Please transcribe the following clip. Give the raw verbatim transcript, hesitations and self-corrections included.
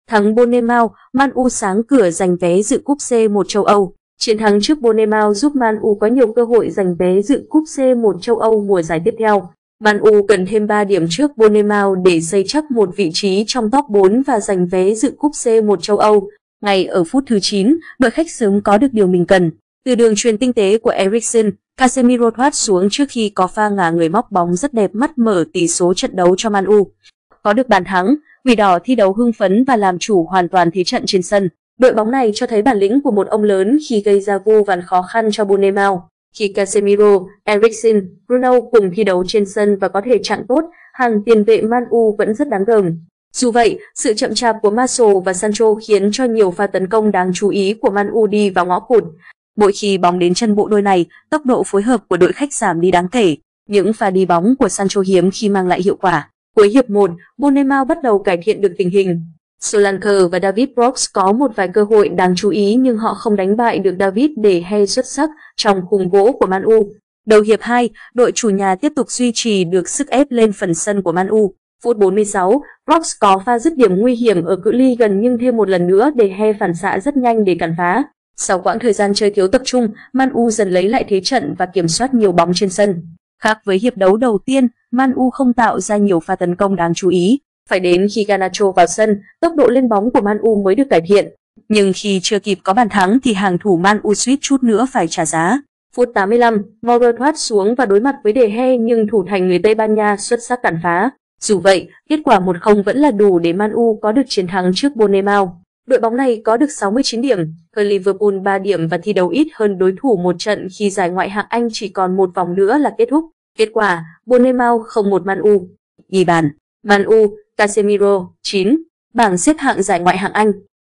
Thắng Bournemouth, Man U sáng cửa giành vé dự cúp C một châu Âu. Chiến thắng trước Bournemouth giúp Man U có nhiều cơ hội giành vé dự cúp C một châu Âu mùa giải tiếp theo. Man U cần thêm ba điểm trước Bournemouth để xây chắc một vị trí trong top bốn và giành vé dự cúp C một châu Âu. Ngay ở phút thứ chín, đội khách sớm có được điều mình cần. Từ đường chuyền tinh tế của Eriksen, Casemiro thoát xuống trước khi có pha ngả người móc bóng rất đẹp mắt mở tỷ số trận đấu cho Man U. Có được bàn thắng, Quỷ đỏ thi đấu hưng phấn và làm chủ hoàn toàn thế trận trên sân. Đội bóng này cho thấy bản lĩnh của một ông lớn khi gây ra vô vàn khó khăn cho Bournemouth. Khi Casemiro, Eriksen, Bruno cùng thi đấu trên sân và có thể trạng tốt, hàng tiền vệ Man U vẫn rất đáng gờm. Dù vậy, sự chậm chạp của Martial và Sancho khiến cho nhiều pha tấn công đáng chú ý của Man U đi vào ngõ cụt. Mỗi khi bóng đến chân bộ đôi này, tốc độ phối hợp của đội khách giảm đi đáng kể. Những pha đi bóng của Sancho hiếm khi mang lại hiệu quả. Cuối hiệp một, Bournemouth bắt đầu cải thiện được tình hình. Solanke và David Brooks có một vài cơ hội đáng chú ý nhưng họ không đánh bại được David De Gea xuất sắc trong khung gỗ của Man U. Đầu hiệp hai, đội chủ nhà tiếp tục duy trì được sức ép lên phần sân của Man U. Phút bốn mươi sáu, Brooks có pha dứt điểm nguy hiểm ở cự ly gần nhưng thêm một lần nữa De Gea phản xạ rất nhanh để cản phá. Sau quãng thời gian chơi thiếu tập trung, Man U dần lấy lại thế trận và kiểm soát nhiều bóng trên sân. Khác với hiệp đấu đầu tiên, Man U không tạo ra nhiều pha tấn công đáng chú ý. Phải đến khi Garnacho vào sân, tốc độ lên bóng của Man U mới được cải thiện. Nhưng khi chưa kịp có bàn thắng thì hàng thủ Man U suýt chút nữa phải trả giá. Phút tám mươi lăm, Moura thoát xuống và đối mặt với De Gea nhưng thủ thành người Tây Ban Nha xuất sắc cản phá. Dù vậy, kết quả một không vẫn là đủ để Man U có được chiến thắng trước Bournemouth. Đội bóng này có được sáu mươi chín điểm, hơn Liverpool ba điểm và thi đấu ít hơn đối thủ một trận khi giải Ngoại hạng Anh chỉ còn một vòng nữa là kết thúc. Kết quả, Bournemouth không một Man U. Ghi bàn, Man U, Casemiro, chín. Bảng xếp hạng giải Ngoại hạng Anh.